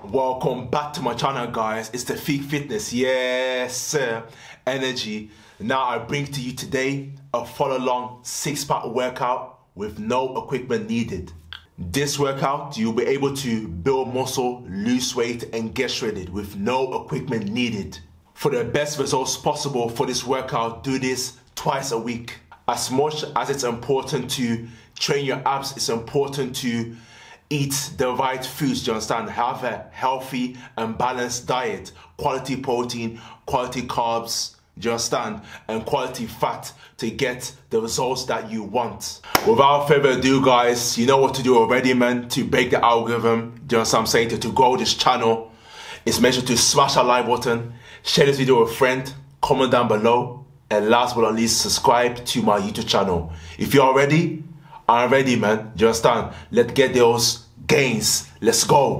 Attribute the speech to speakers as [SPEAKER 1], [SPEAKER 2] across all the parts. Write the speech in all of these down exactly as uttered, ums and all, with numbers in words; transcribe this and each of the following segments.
[SPEAKER 1] Welcome back to my channel, guys. It's the Peak Fitness, yes sir, energy. Now I bring to you today a follow along six pack workout with no equipment needed. This workout you'll be able to build muscle, lose weight and get shredded with no equipment needed. For the best results possible for this workout, do this twice a week. As much as it's important to train your abs, it's important to eat the right foods, do you understand? Have a healthy and balanced diet, quality protein, quality carbs, do you understand? And quality fat to get the results that you want. Without further ado, guys, you know what to do already, man, to break the algorithm, do you understand what I'm saying? To, to grow this channel, is make sure to smash that like button, share this video with a friend, comment down below, and last but not least, subscribe to my YouTube channel. If you're ready, I'm ready, man. Do you understand? Let's get those gains. Let's go.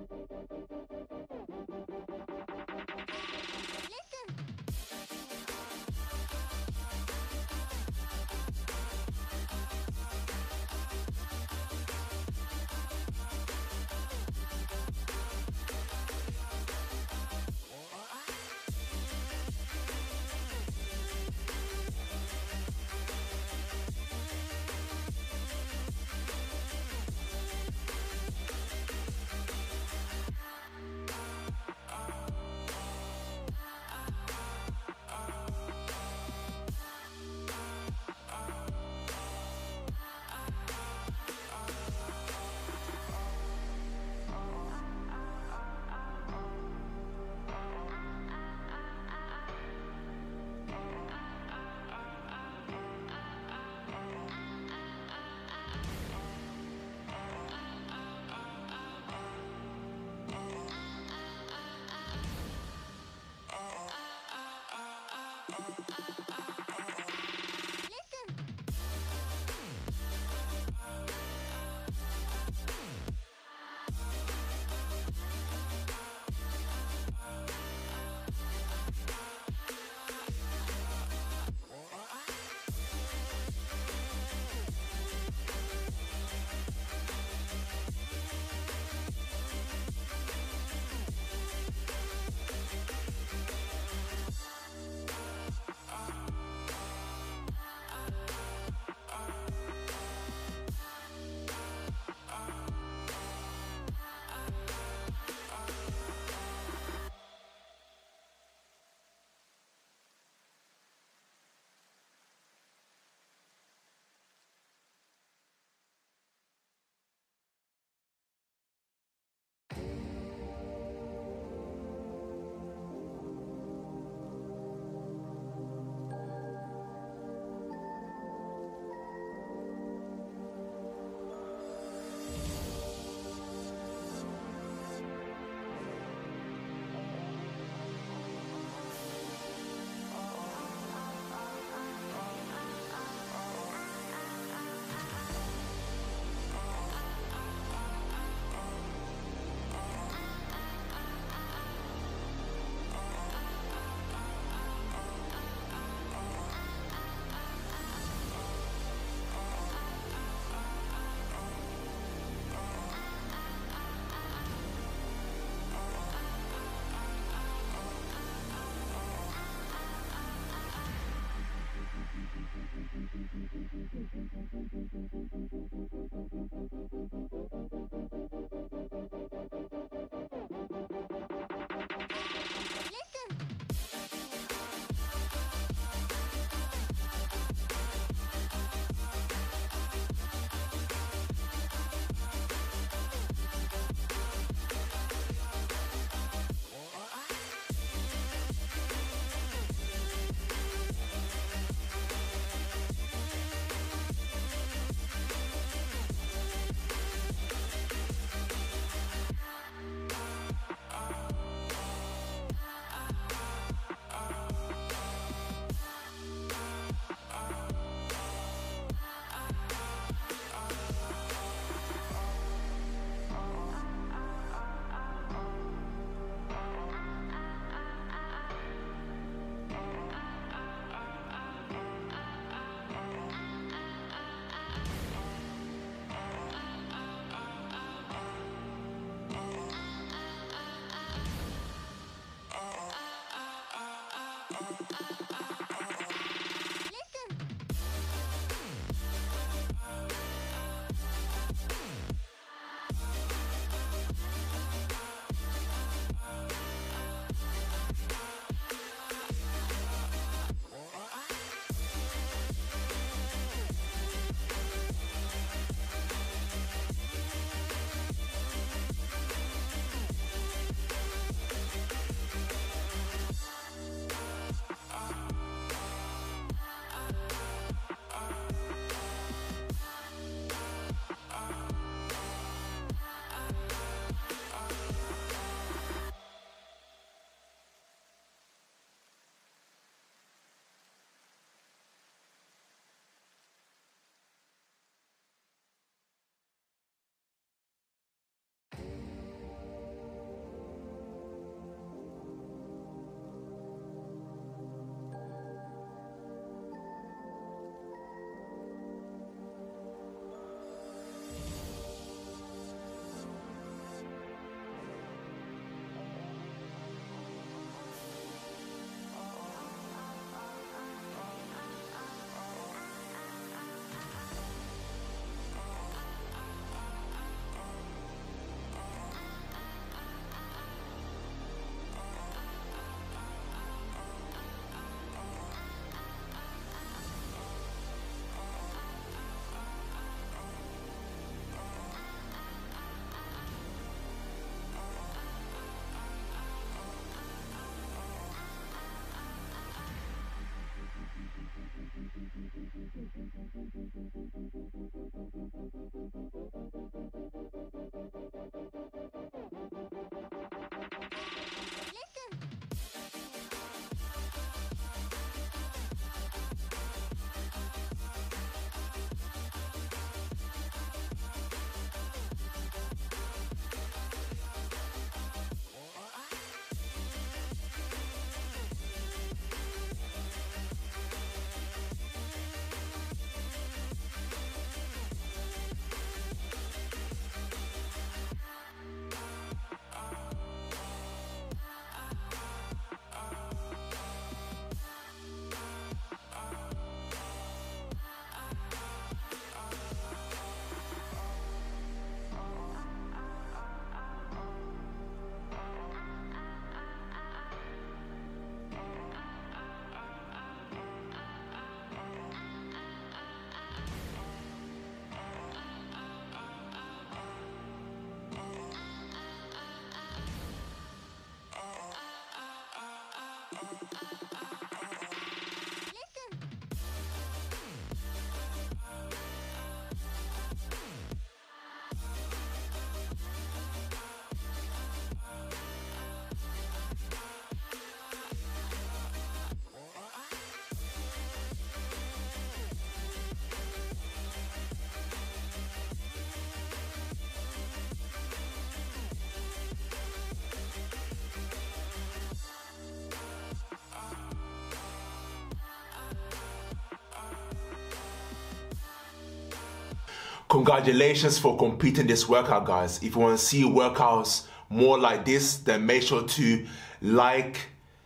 [SPEAKER 1] Congratulations for completing this workout, guys. If you want to see workouts more like this, then make sure to like,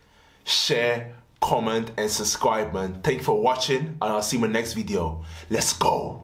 [SPEAKER 1] share, comment, and subscribe, man. Thank you for watching, and I'll see you in my next video. Let's go.